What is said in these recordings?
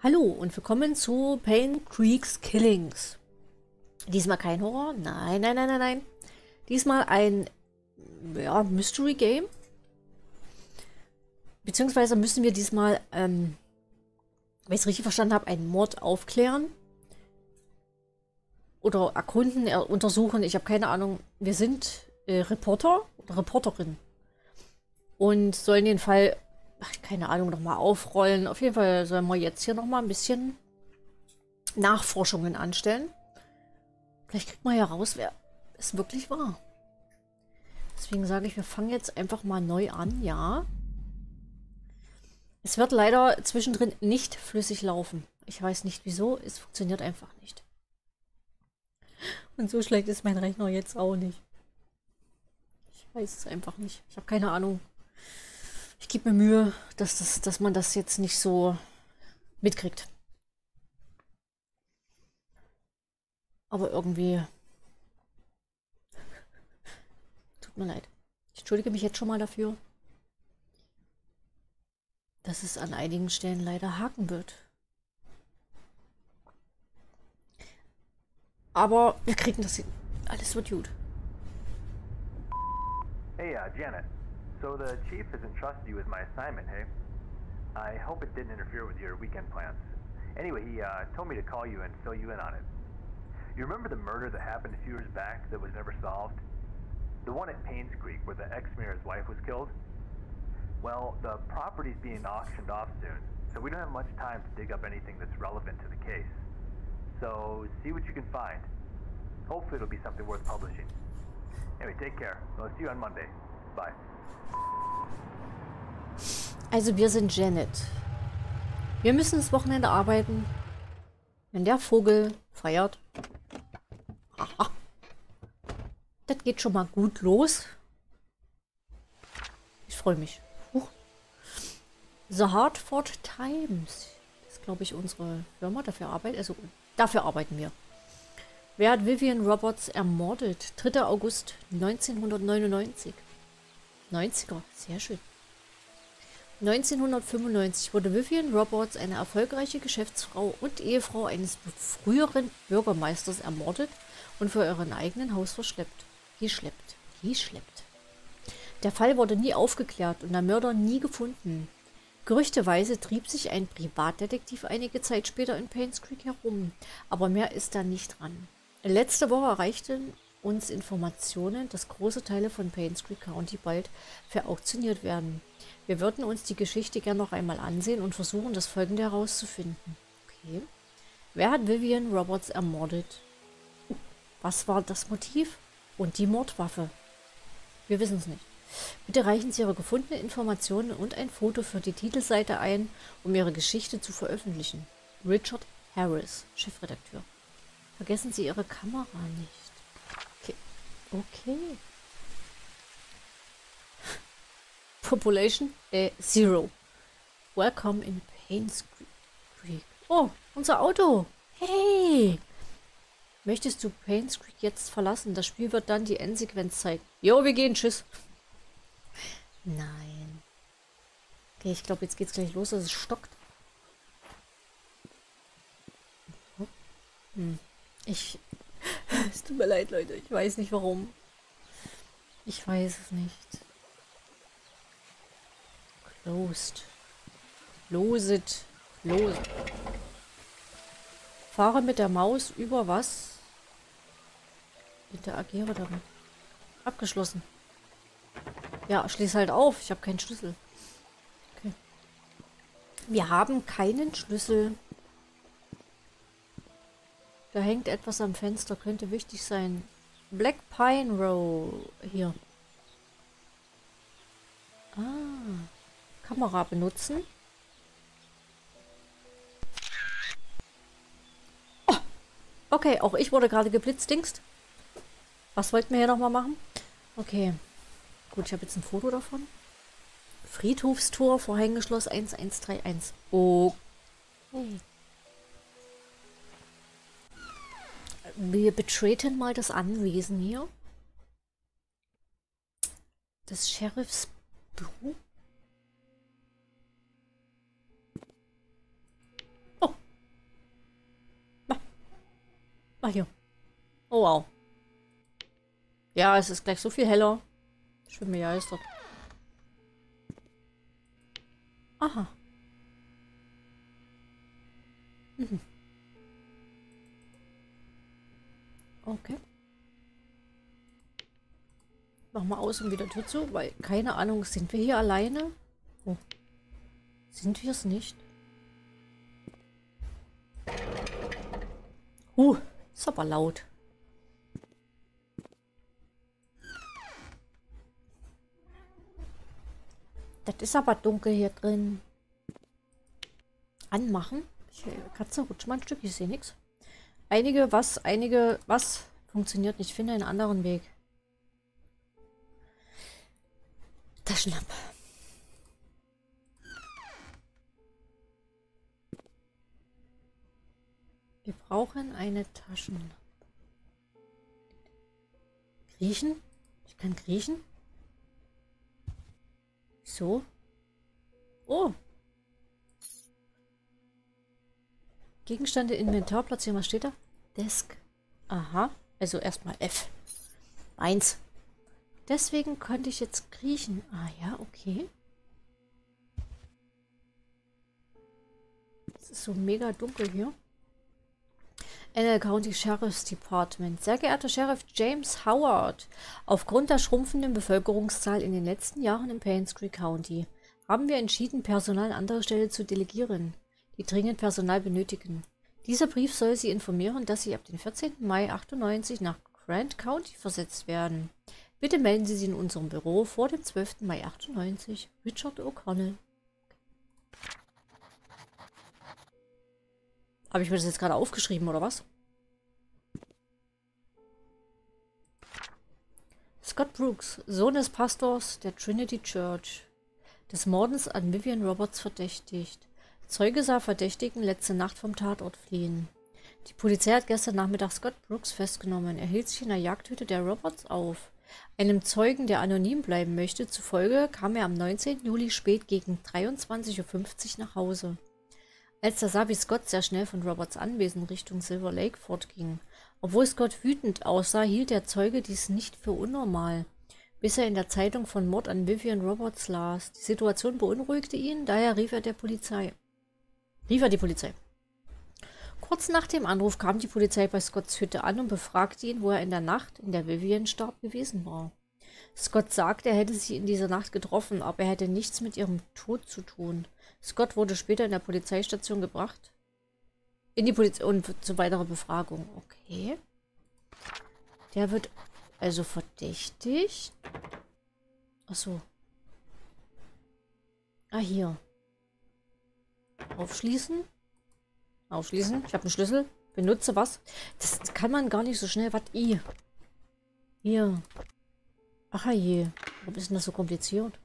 Hallo und willkommen zu Payne Creek's Killings. Diesmal kein Horror, nein, nein, nein, nein, nein. Diesmal ein Mystery Game. Beziehungsweise müssen wir diesmal, wenn ich es richtig verstanden habe, einen Mord aufklären. Oder erkunden, untersuchen, ich habe keine Ahnung. Wir sind Reporter oder Reporterin. Und sollen den Fall, keine Ahnung, nochmal aufrollen. Auf jeden Fall sollen wir jetzt hier nochmal ein bisschen Nachforschungen anstellen. Vielleicht kriegt man ja raus, wer es wirklich war. Deswegen sage ich, wir fangen jetzt einfach mal neu an, ja. Es wird leider zwischendrin nicht flüssig laufen. Ich weiß nicht wieso, es funktioniert einfach nicht. Und so schlecht ist mein Rechner jetzt auch nicht. Ich weiß es einfach nicht. Ich habe keine Ahnung. Ich gebe mir Mühe, dass man das jetzt nicht so mitkriegt. Aber irgendwie... Tut mir leid. Ich entschuldige mich jetzt schon mal dafür, dass es an einigen Stellen leider haken wird. Aber wir kriegen das hin. Alles wird gut. Hey, Janet. So the chief has entrusted you with my assignment, hey? I hope it didn't interfere with your weekend plans. Anyway, he told me to call you and fill you in on it. You remember the murder that happened a few years back that was never solved? The one at Paynes Creek where the ex-mayor's wife was killed? Well, the property's being auctioned off soon, so we don't have much time to dig up anything that's relevant to the case. So, see what you can find. Hopefully it'll be something worth publishing. Anyway, take care. I'll see you on Monday. Bye. Also wir sind Janet. Wir müssen das Wochenende arbeiten. Wenn der Vogel feiert. Aha. Das geht schon mal gut los. Ich freue mich. The Hartford Times. Das ist, glaube ich, unsere Firma. Dafür arbeiten wir. Wer hat Vivian Roberts ermordet? 3. August 1999. 90er, sehr schön. 1995 wurde Vivian Roberts, eine erfolgreiche Geschäftsfrau und Ehefrau eines früheren Bürgermeisters, ermordet und vor ihren eigenen Haus geschleppt. Der Fall wurde nie aufgeklärt und der Mörder nie gefunden. Gerüchteweise trieb sich ein Privatdetektiv einige Zeit später in Paynes Creek herum, aber mehr ist da nicht dran. Letzte Woche erreichten uns Informationen, dass große Teile von Paynes Creek County bald verauktioniert werden. Wir würden uns die Geschichte gern noch einmal ansehen und versuchen, das Folgende herauszufinden. Okay. Wer hat Vivian Roberts ermordet? Was war das Motiv? Und die Mordwaffe? Wir wissen es nicht. Bitte reichen Sie Ihre gefundenen Informationen und ein Foto für die Titelseite ein, um Ihre Geschichte zu veröffentlichen. Richard Harris, Chefredakteur. Vergessen Sie Ihre Kamera nicht. Okay. Population 0. Welcome in Paynes Creek. Oh, unser Auto. Hey. Möchtest du Paynes Creek jetzt verlassen? Das Spiel wird dann die Endsequenz zeigen. Jo, wir gehen. Tschüss. Nein. Okay, ich glaube, jetzt geht's gleich los, dass es stockt. Es tut mir leid, Leute. Ich weiß nicht, warum. Ich weiß es nicht. Closed. Close it. Close. Fahre mit der Maus über was? Interagiere damit. Abgeschlossen. Ja, schließ halt auf. Ich habe keinen Schlüssel. Okay. Wir haben keinen Schlüssel. Da hängt etwas am Fenster. Könnte wichtig sein. Black Pine Row. Hier. Ah. Kamera benutzen. Oh. Okay, auch ich wurde gerade geblitzdingst. Was wollten wir hier nochmal machen? Okay. Gut, ich habe jetzt ein Foto davon. Friedhofstor, Vorhängeschloss 1131. Okay. Wir betreten mal das Anwesen hier. Des Sheriffs Büro. Oh, Ach hier. Oh wow. Ja, es ist gleich so viel heller. Ich bin begeistert. Aha. Mhm. Okay. Mach mal aus und wieder Tür zu, weil keine Ahnung, sind wir hier alleine? Oh. Sind wir es nicht? Ist aber laut. Das ist aber dunkel hier drin. Anmachen. Katze, rutsch mal ein Stück, ich sehe nichts. Einige was funktioniert nicht. Ich finde einen anderen Weg. Taschenlampe. Wir brauchen eine Taschenlampe. Kriechen? Ich kann kriechen. So. Oh. Gegenstände, Inventar platzieren. Was steht da? Desk. Aha. Also erstmal F. 1. Deswegen konnte ich jetzt kriechen. Ah ja, okay. Es ist so mega dunkel hier. NL County Sheriff's Department. Sehr geehrter Sheriff James Howard, aufgrund der schrumpfenden Bevölkerungszahl in den letzten Jahren im Painsbury County haben wir entschieden, Personal an anderer Stelle zu delegieren, die dringend Personal benötigen. Dieser Brief soll Sie informieren, dass Sie ab dem 14. Mai 98 nach Grant County versetzt werden. Bitte melden Sie sich in unserem Büro vor dem 12. Mai 98. Richard O'Connell. Habe ich mir das jetzt gerade aufgeschrieben, oder was? Scott Brooks, Sohn des Pastors der Trinity Church, des Mordens an Vivian Roberts verdächtigt. Zeuge sah Verdächtigen letzte Nacht vom Tatort fliehen. Die Polizei hat gestern Nachmittag Scott Brooks festgenommen. Er hielt sich in der Jagdhütte der Roberts auf. Einem Zeugen, der anonym bleiben möchte, zufolge kam er am 19. Juli spät gegen 23:50 Uhr nach Hause. Als er sah, wie Scott sehr schnell von Roberts Anwesen Richtung Silver Lake fortging. Obwohl Scott wütend aussah, hielt der Zeuge dies nicht für unnormal, bis er in der Zeitung von Mord an Vivian Roberts las. Die Situation beunruhigte ihn, daher rief er die Polizei. Kurz nach dem Anruf kam die Polizei bei Scotts Hütte an und befragte ihn, wo er in der Nacht, in der Vivian starb, gewesen war. Scott sagte, er hätte sie in dieser Nacht getroffen, aber er hätte nichts mit ihrem Tod zu tun. Scott wurde später in der Polizeistation gebracht. In die Polizei und zur weiteren Befragung. Okay. Der wird also verdächtigt. Achso. Ah, hier. Aufschließen. Aufschließen. Ich habe einen Schlüssel. Benutze was. Das kann man gar nicht so schnell. Was? Hier. Ach je. Warum ist denn das so kompliziert?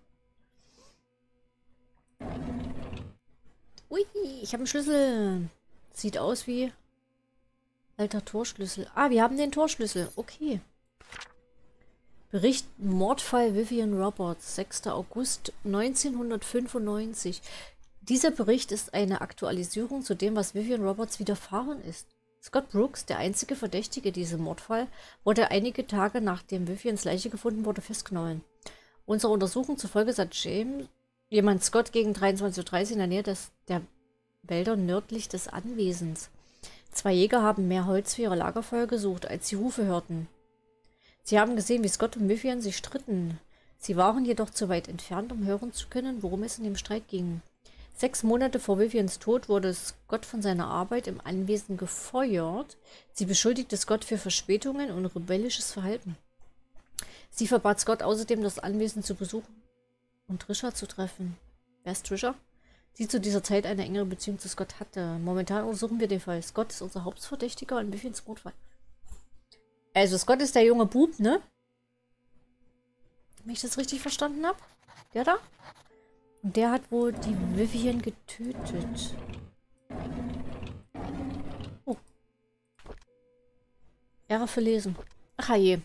Ui, ich habe einen Schlüssel. Sieht aus wie alter Torschlüssel. Ah, wir haben den Torschlüssel. Okay. Bericht Mordfall Vivian Roberts, 6. August 1995. Dieser Bericht ist eine Aktualisierung zu dem, was Vivian Roberts widerfahren ist. Scott Brooks, der einzige Verdächtige diesem Mordfall, wurde einige Tage nachdem Vivians Leiche gefunden wurde, festgenommen. Unserer Untersuchung zufolge sah jemand Scott gegen 23:30 Uhr in der Nähe der Wälder nördlich des Anwesens. 2 Jäger haben mehr Holz für ihre Lagerfeuer gesucht, als sie Rufe hörten. Sie haben gesehen, wie Scott und Vivian sich stritten. Sie waren jedoch zu weit entfernt, um hören zu können, worum es in dem Streit ging. 6 Monate vor Vivians Tod wurde Scott von seiner Arbeit im Anwesen gefeuert. Sie beschuldigte Scott für Verspätungen und rebellisches Verhalten. Sie verbat Scott außerdem, das Anwesen zu besuchen und Trisha zu treffen. Wer ist Trisha? Die zu dieser Zeit eine engere Beziehung zu Scott hatte. Momentan untersuchen wir den Fall. Scott ist unser Hauptverdächtiger in Vivians Mordfall. Also Scott ist der junge Bub, ne? Wenn ich das richtig verstanden habe. Der da? Und der hat wohl die Vivian getötet. Oh. Ehre für Lesen. Ach je.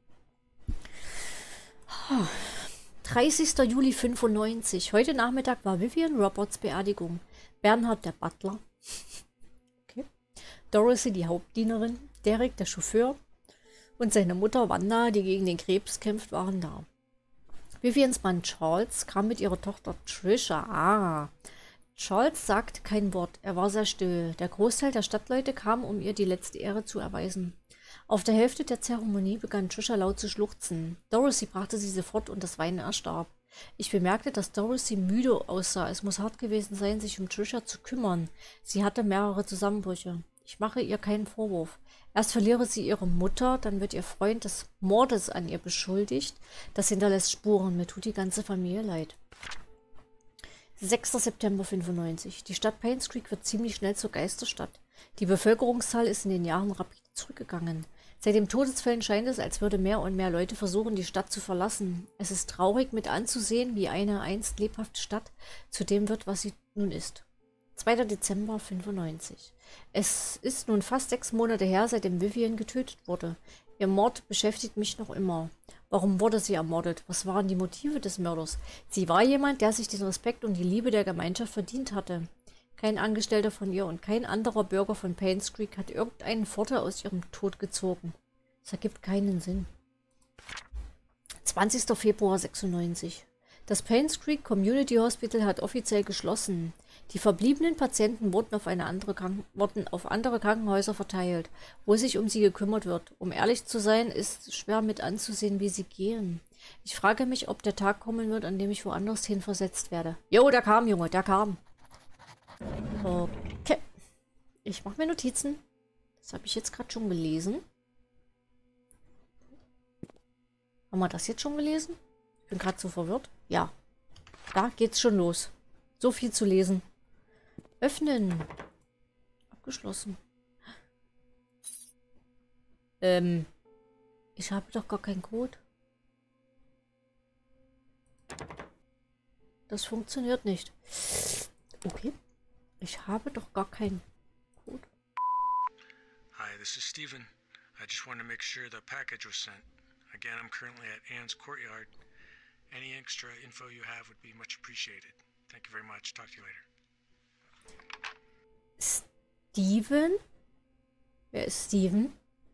30. Juli 95. Heute Nachmittag war Vivian Roberts Beerdigung. Bernhard der Butler. Okay. Dorothy die Hauptdienerin. Derek, der Chauffeur, und seine Mutter Wanda, die gegen den Krebs kämpft, waren da. Vivians Mann Charles kam mit ihrer Tochter Trisha. Charles sagte kein Wort, er war sehr still. Der Großteil der Stadtleute kam, um ihr die letzte Ehre zu erweisen. Auf der Hälfte der Zeremonie begann Trisha laut zu schluchzen. Dorothy brachte sie sofort und das Weinen erstarb. Ich bemerkte, dass Dorothy müde aussah. Es muss hart gewesen sein, sich um Trisha zu kümmern. Sie hatte mehrere Zusammenbrüche. Ich mache ihr keinen Vorwurf. Erst verliere sie ihre Mutter, dann wird ihr Freund des Mordes an ihr beschuldigt. Das hinterlässt Spuren. Mir tut die ganze Familie leid. 6. September 95. Die Stadt Paynes Creek wird ziemlich schnell zur Geisterstadt. Die Bevölkerungszahl ist in den Jahren rapide zurückgegangen. Seit den Todesfällen scheint es, als würde mehr und mehr Leute versuchen, die Stadt zu verlassen. Es ist traurig mit anzusehen, wie eine einst lebhafte Stadt zu dem wird, was sie nun ist. 2. Dezember 95. Es ist nun fast 6 Monate her, seitdem Vivian getötet wurde. Ihr Mord beschäftigt mich noch immer. Warum wurde sie ermordet? Was waren die Motive des Mörders? Sie war jemand, der sich den Respekt und die Liebe der Gemeinschaft verdient hatte. Kein Angestellter von ihr und kein anderer Bürger von Paynes Creek hat irgendeinen Vorteil aus ihrem Tod gezogen. Das ergibt keinen Sinn. 20. Februar 96. Das Paynes Creek Community Hospital hat offiziell geschlossen. Die verbliebenen Patienten wurden auf andere Krankenhäuser verteilt, wo sich um sie gekümmert wird. Um ehrlich zu sein, ist es schwer mit anzusehen, wie sie gehen. Ich frage mich, ob der Tag kommen wird, an dem ich woanders hin versetzt werde. Jo, der kam, Junge, der kam. Okay. Ich mache mir Notizen. Das habe ich jetzt gerade schon gelesen. Haben wir das jetzt schon gelesen? Ich bin gerade so verwirrt. Ja. Da geht's schon los. So viel zu lesen. Öffnen. Abgeschlossen. Ich habe doch gar keinen Code. Das funktioniert nicht. Okay. Ich habe doch gar keinen Code. Hi, this is Steven. I just wanted to make sure the package was sent. Again, I'm currently at Anne's Courtyard. Any extra info you have would be much appreciated. Thank you very much. Talk to you later. Steven? Wer ist Steven?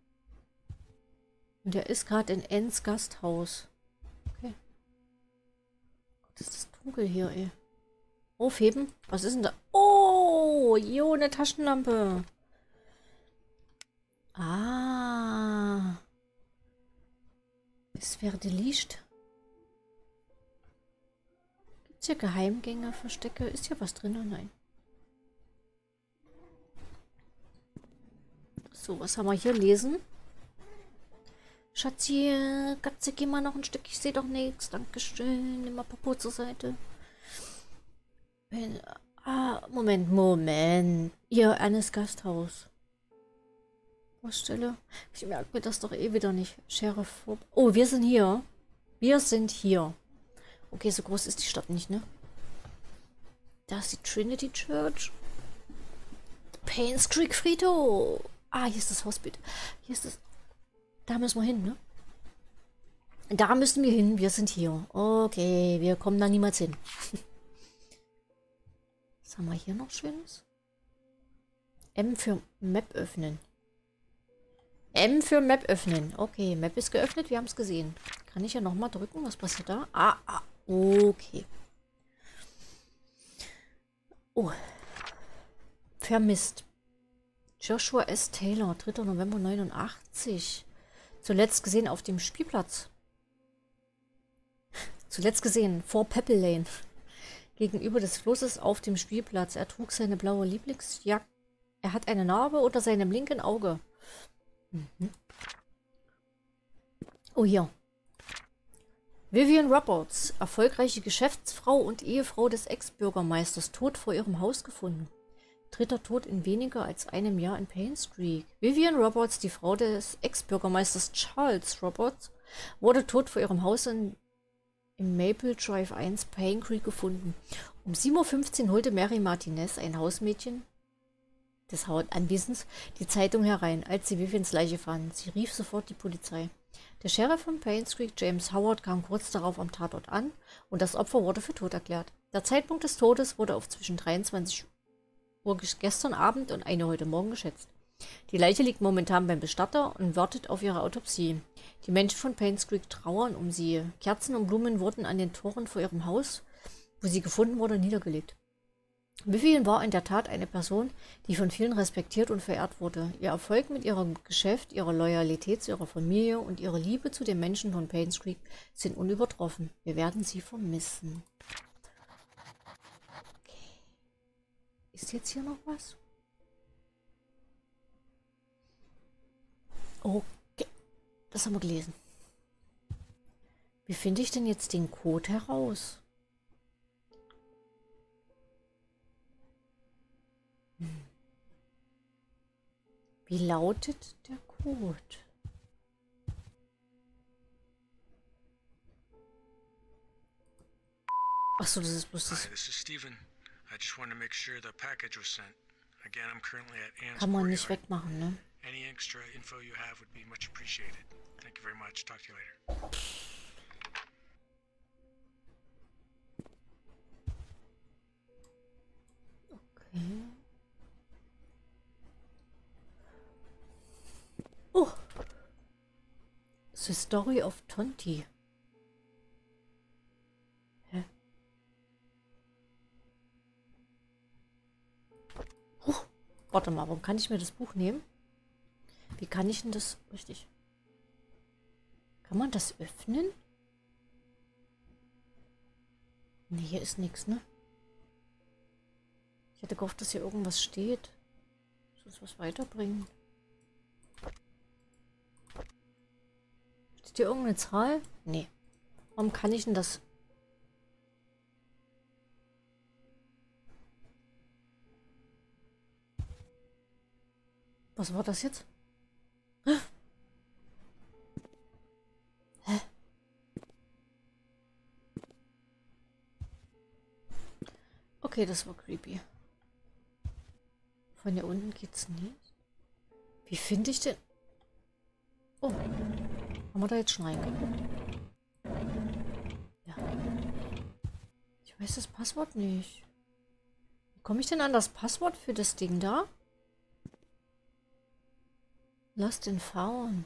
Und der ist gerade in Anns Gasthaus. Okay. Gott, ist das dunkel hier, ey. Aufheben? Was ist denn da? Oh, jo, eine Taschenlampe. Ah. Es wäre die Licht. Gibt es hier Geheimgänge, Verstecke? Ist hier was drin? Oh nein. So, was haben wir hier? Lesen. Schatzi, Katze, geh mal noch ein Stück. Ich sehe doch nichts. Dankeschön. Nimm mal Popo zur Seite. Moment. Hier, Annes Gasthaus. Vorstelle. Ich merke mir das doch eh wieder nicht. Sheriff. Oh, wir sind hier. Wir sind hier. Okay, so groß ist die Stadt nicht, ne? Da ist die Trinity Church. Paynes Creek Friedhof. Ah, hier ist das Hospital. Hier ist das. Da müssen wir hin, ne? Da müssen wir hin. Wir sind hier. Okay, wir kommen da niemals hin. Was haben wir hier noch Schönes? M für Map öffnen. M für Map öffnen. Okay, Map ist geöffnet. Wir haben es gesehen. Kann ich ja nochmal drücken? Was passiert da? Okay. Oh. Vermisst. Joshua S. Taylor, 3. November 89. Zuletzt gesehen auf dem Spielplatz. Zuletzt gesehen vor Pebble Lane. Gegenüber des Flusses auf dem Spielplatz. Er trug seine blaue Lieblingsjacke. Er hat eine Narbe unter seinem linken Auge. Oh, hier. Vivian Roberts, erfolgreiche Geschäftsfrau und Ehefrau des Ex-Bürgermeisters, tot vor ihrem Haus gefunden. Dritter Tod in weniger als einem Jahr in Paynes Creek. Vivian Roberts, die Frau des Ex-Bürgermeisters Charles Roberts, wurde tot vor ihrem Haus im Maple Drive 1 Paynes Creek gefunden. Um 7:15 Uhr holte Mary Martinez, ein Hausmädchen des Anwesens, die Zeitung herein, als sie Vivians Leiche fand. Sie rief sofort die Polizei. Der Sheriff von Paynes Creek, James Howard, kam kurz darauf am Tatort an und das Opfer wurde für tot erklärt. Der Zeitpunkt des Todes wurde auf zwischen 23 Uhr gestern Abend und 1 Uhr heute Morgen geschätzt. Die Leiche liegt momentan beim Bestatter und wartet auf ihre Autopsie. Die Menschen von Paynes Creek trauern um sie. Kerzen und Blumen wurden an den Toren vor ihrem Haus, wo sie gefunden wurde, niedergelegt. Vivian war in der Tat eine Person, die von vielen respektiert und verehrt wurde. Ihr Erfolg mit ihrem Geschäft, ihre Loyalität zu ihrer Familie und ihre Liebe zu den Menschen von Paynes Creek sind unübertroffen. Wir werden sie vermissen. Okay. Ist jetzt hier noch was? Okay, das haben wir gelesen. Wie finde ich denn jetzt den Code heraus? Wie lautet der Code? Achso, das ist bloß das. Hi, this is Steven. I just wanted to make sure the package was sent. Again, I'm currently at Anne's Kann man nicht Courtyard. wegmachen, ne? Any extra info you have would be much appreciated. Thank you very much. Talk to you later. Okay. Oh! The Story of Tonti. Hä? Warte mal, warum kann ich mir das Buch nehmen? Wie kann ich denn das richtig? Kann man das öffnen? Ne, hier ist nichts, ne? Ich hätte gehofft, dass hier irgendwas steht. Soll es was weiterbringen? Steht hier irgendeine Zahl? Nee. Warum kann ich denn das? Was war das jetzt? Hä? Okay, das war creepy. Von hier unten geht's nicht. Wie finde ich denn? Oh. Haben wir da jetzt schon reingeguckt? Ja. Ich weiß das Passwort nicht. Wie komme ich denn an das Passwort für das Ding da? Lass den fahren.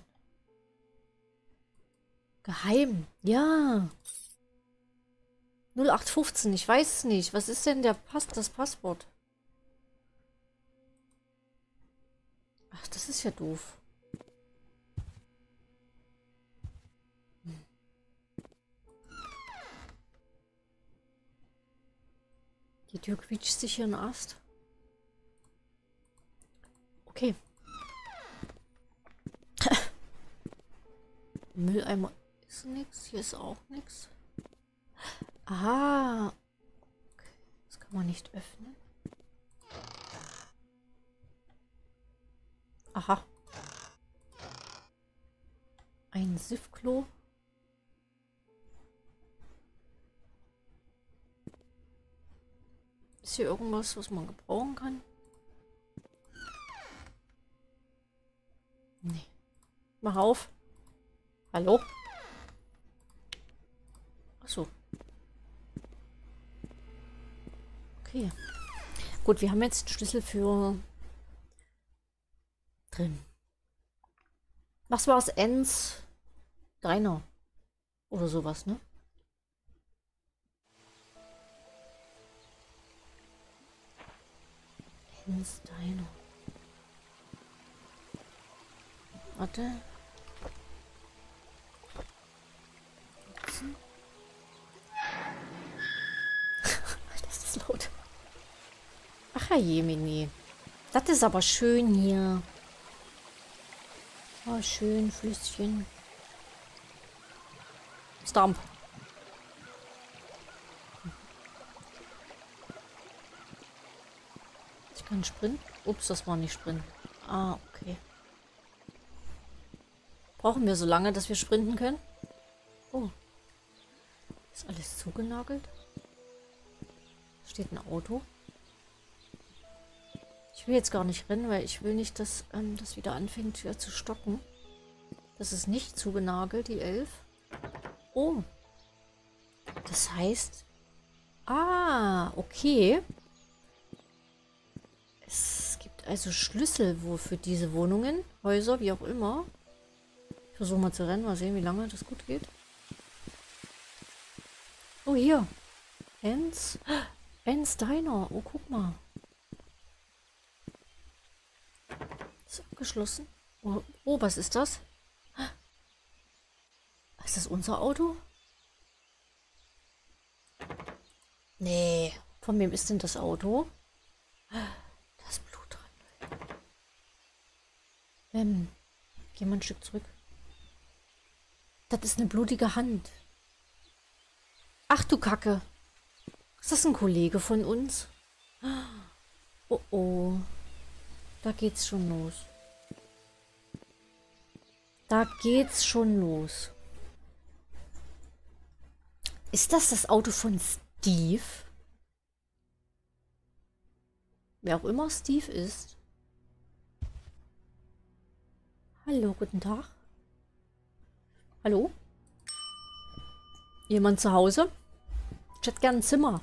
Geheim. Ja. 0815. Ich weiß es nicht. Was ist denn das Passwort? Ach, das ist ja doof. Die Tür quietscht sich hier ein Ast. Okay. Mülleimer ist nichts. Hier ist auch nichts. Ah. Okay. Das kann man nicht öffnen. Aha. Ein Siffklo. Ist hier irgendwas, was man gebrauchen kann? Nee. Mach auf. Hallo? Achso. Okay. Gut, wir haben jetzt den Schlüssel für drin. Was war es? Enns Diner. Oder sowas, ne? Enns Diner. Warte. Das ist laut. Ach, Herr Jemini. Das ist aber schön hier. Oh, schön, Flüsschen. Stomp. Ich kann sprinten. Ups, das war nicht sprinten. Ah, okay. Brauchen wir so lange, dass wir sprinten können? Oh. Ist alles zugenagelt? Steht ein Auto. Ich will jetzt gar nicht rennen, weil ich will nicht, dass das wieder anfängt wieder zu stocken. Das ist nicht zugenagelt, die 11. Oh. Das heißt... Ah, okay. Es gibt gibt also Schlüssel für diese Wohnungen, Häuser, wie auch immer. Ich versuche mal zu rennen, mal sehen, wie lange das gut geht. Oh, hier. Hans Diner. Oh, guck mal. Ist abgeschlossen. Oh, was ist das? Ist das unser Auto? Nee. Von wem ist denn das Auto? Da ist Blut dran. Geh mal ein Stück zurück. Das ist eine blutige Hand. Ach du Kacke. Ist das ein Kollege von uns? Oh oh. Da geht's schon los. Da geht's schon los. Ist das Auto von Steve? Wer auch immer Steve ist. Hallo, guten Tag. Hallo? Jemand zu Hause? Ich hätte gern ein Zimmer.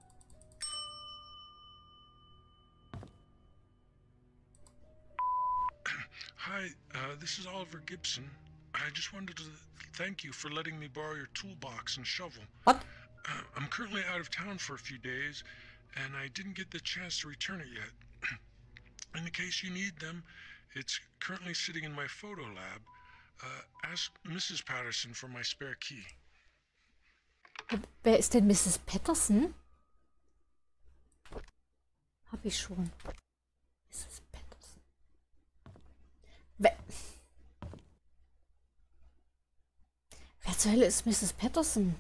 Hi, this is Oliver Gibson. I just wanted to thank you for letting me borrow your toolbox and shovel. What? I'm currently out of town for a few days, and I didn't get the chance to return it yet. In the case you need them, it's currently sitting in my photo lab. Ask Mrs. Patterson for my spare key. Wer ist denn Mrs. Patterson? Hab ich schon. Mrs. Patterson. Wer zur Hölle ist Mrs. Patterson?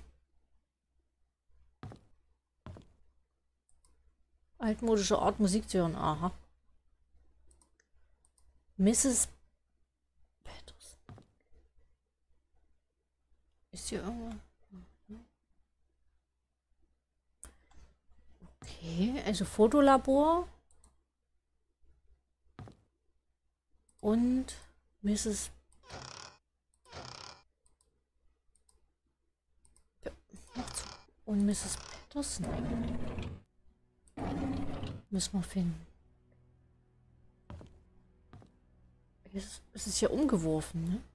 Altmodische Art, Musik zu hören. Aha. Mrs. Patterson. Ist hier irgendwo... Okay, also Fotolabor. Und Mrs. Und Mrs. Patterson. Müssen wir finden. Es ist ja umgeworfen, ne?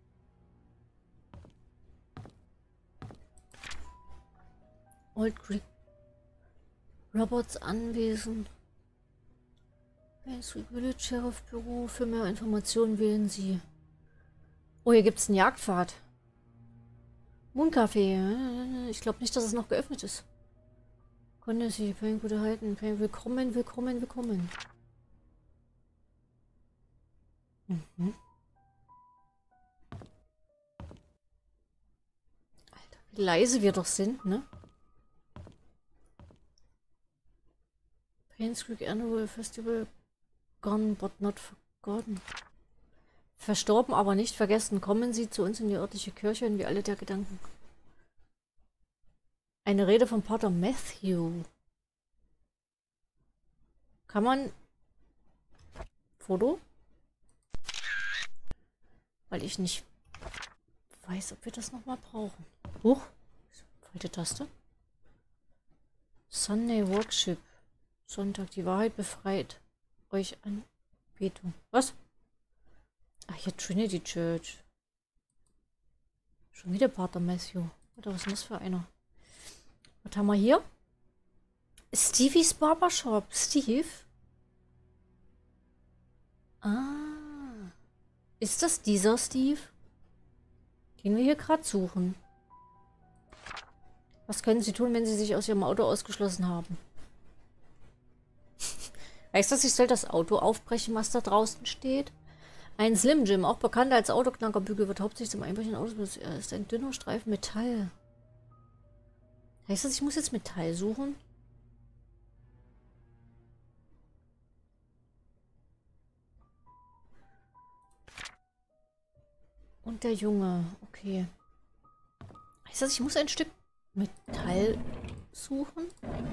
Old Creek. Roberts Anwesen. Main Village Sheriff Büro. Für mehr Informationen wählen Sie. Oh, hier gibt es einen Jagdpfad. Mooncafé. Ich glaube nicht, dass es noch geöffnet ist. Konnte Sie, Pain gute halten. Pain, willkommen, willkommen, willkommen. Mhm. Alter, wie leise wir doch sind, ne? Pains Creek Annual Festival. Gone but not forgotten. Verstorben, aber nicht vergessen. Kommen Sie zu uns in die örtliche Kirche und wir alle der Gedanken. Eine Rede von Pater Matthew. Kann man... Foto? Weil ich nicht weiß, ob wir das nochmal brauchen. Huch. Falsche Taste. Sunday Worship. Sonntag. Die Wahrheit befreit euch Anbetung. Was? Ach, hier Trinity Church. Schon wieder Pater Matthew. Warte, was ist das für einer? Was haben wir hier? Stevies Barbershop. Steve? Ah. Ist das dieser Steve? Den wir hier gerade suchen. Was können Sie tun, wenn Sie sich aus Ihrem Auto ausgeschlossen haben? Weißt du, ich soll das Auto aufbrechen, was da draußen steht? Ein Slim Jim, auch bekannt als Autoknackerbügel, wird hauptsächlich zum Einbrechen in Autos benutzt. Er ist ein dünner Streifen Metall. Heißt das, ich muss jetzt Metall suchen? Und der Junge, okay. Heißt das, ich muss ein Stück Metall suchen?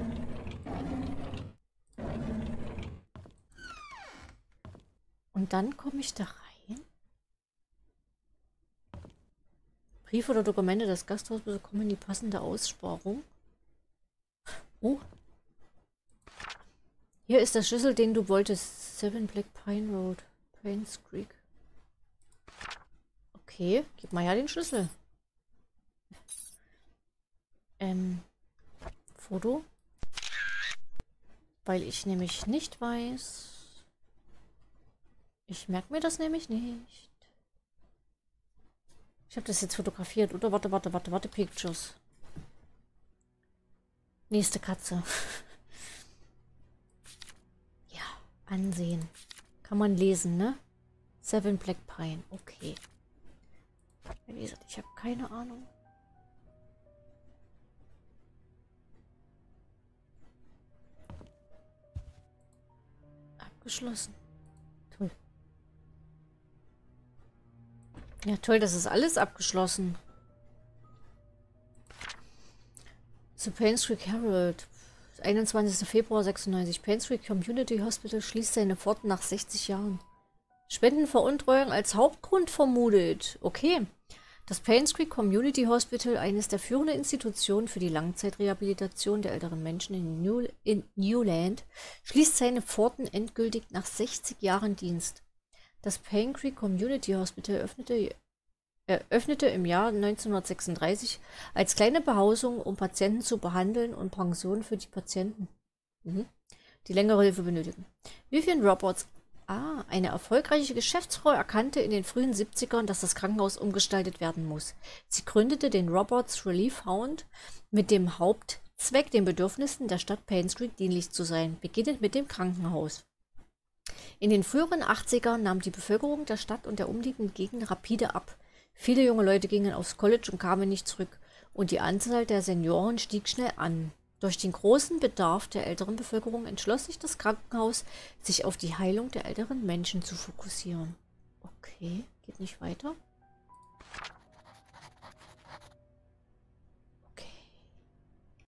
Und dann komme ich da rein. Briefe oder Dokumente des Gasthauses bekommen die passende Aussparung. Oh. Hier ist der Schlüssel, den du wolltest. 7 Black Pine Road. Paynes Creek. Okay, gib mal ja den Schlüssel. Foto. Weil ich nämlich nicht weiß. Ich merke mir das nämlich nicht. Ich habe das jetzt fotografiert, oder? Warte, Pictures. Nächste Katze. Ja, ansehen. Kann man lesen, ne? 7 Black Pine, okay. Wie gesagt, ich habe keine Ahnung. Abgeschlossen. Toll. Ja, toll, das ist alles abgeschlossen. The Paynes Creek Herald. 21. Februar 96. Paynes Creek Community Hospital schließt seine Pforten nach 60 Jahren. Spendenveruntreuung als Hauptgrund vermutet. Okay. Das Paynes Creek Community Hospital, eines der führenden Institutionen für die Langzeitrehabilitation der älteren Menschen in Newland, schließt seine Pforten endgültig nach 60 Jahren Dienst. Das Paynes Creek Community Hospital eröffnete im Jahr 1936 als kleine Behausung, um Patienten zu behandeln und Pension für die Patienten, die längere Hilfe benötigen. Vivian Roberts, eine erfolgreiche Geschäftsfrau, erkannte in den frühen 70ern, dass das Krankenhaus umgestaltet werden muss. Sie gründete den Roberts Relief Fund mit dem Hauptzweck, den Bedürfnissen der Stadt Paynes Creek dienlich zu sein, beginnend mit dem Krankenhaus. In den früheren 80ern nahm die Bevölkerung der Stadt und der umliegenden Gegend rapide ab. Viele junge Leute gingen aufs College und kamen nicht zurück, und die Anzahl der Senioren stieg schnell an. Durch den großen Bedarf der älteren Bevölkerung entschloss sich das Krankenhaus, sich auf die Heilung der älteren Menschen zu fokussieren. Okay, geht nicht weiter.